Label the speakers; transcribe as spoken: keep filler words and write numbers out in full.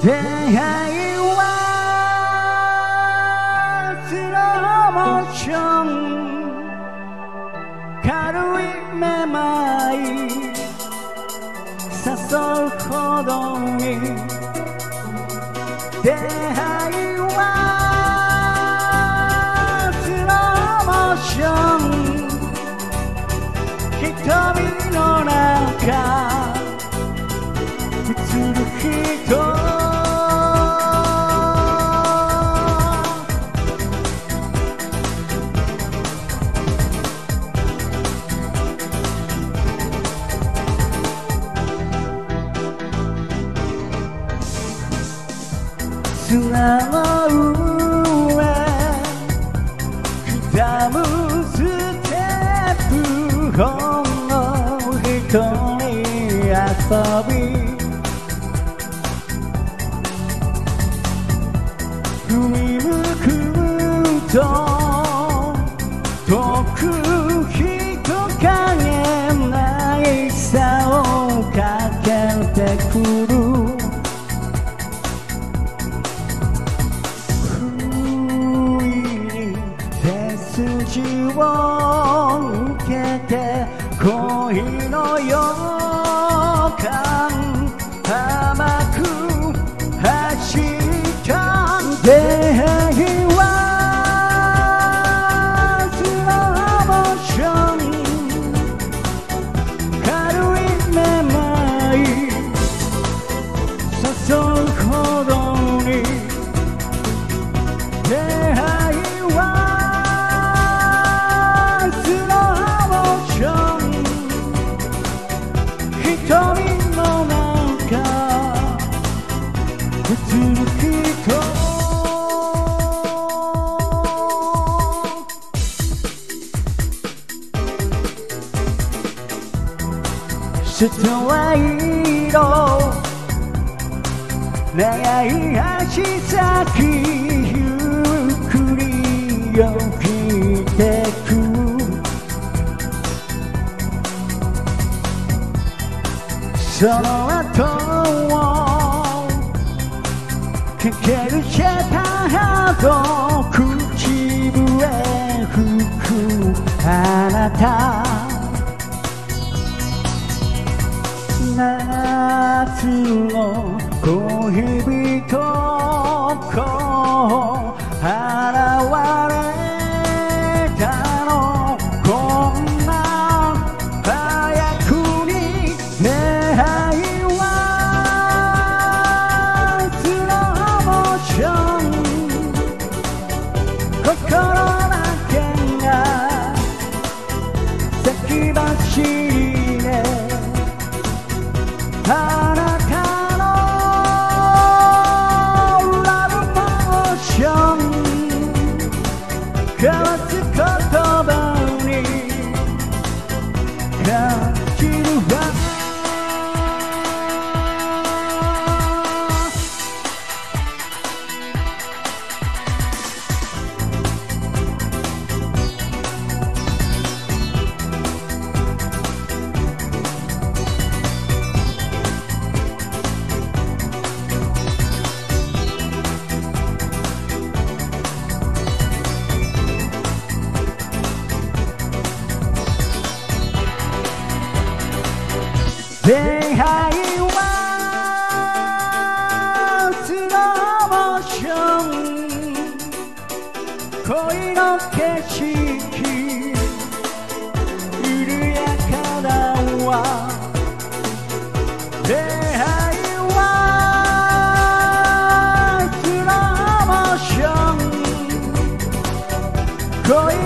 Speaker 1: 出会いはスローモーション、軽いめまい誘うほどに、出会いはスローモーション、瞳の中映る人、砂の上刻むステップ、ほんの一人遊び、振り向くと遠く人影ないさをかけてくる、筋を受けて恋の予感、甘く走った出会いはスローモーション、軽いめまい誘うほどに、出会いは瞳の中映る人、ストレート長い足先ゆっくりよぎってく、その後をかけるシャッターと唇へ吹くあなた、夏の恋人こう現れたの、こんな早くに出会いはスローモーション、心だけが先走りで、あなたのラブモーション、交わす言葉に感じるわ。出会いはスローモーション、恋の景色緩やかだわ、出会いはスローモーション、恋